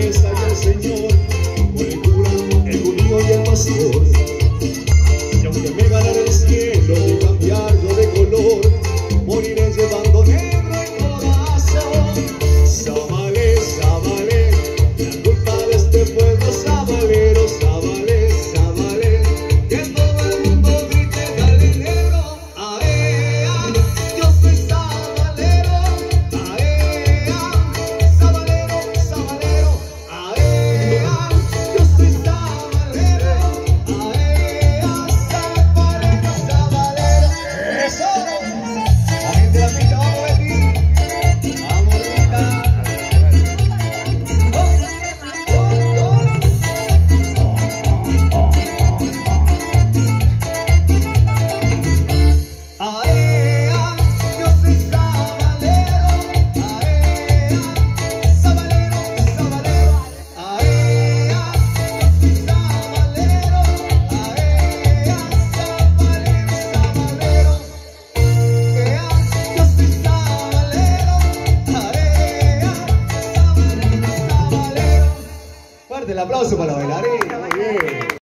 naturaleza y el Señor, por el cura, el judío y el pastor. Y aunque me ganara el cielo de cambiarlo de color, moriré llevando negro el corazón. Sábale, sábale, la culpa de este pueblo, sabalero, sábale, sábale, que todo el mundo grite dale negro. Aea, yo soy sabalero, aea, sabalero, sabalero, aea, yo soy sabalero, aea, sabalero, sabalero. ¡Eso! La gente de la pista, vamos Betty, vamos Rita. Aea, yo soy sabalero, aea, sabalero, sabalero, aea, yo soy sabalero, aea, sabalero, sabalero, aea, yo soy sabalero, aea, sabalero, sabalero. Fuerte el aplauso para la bailarina, muy bien.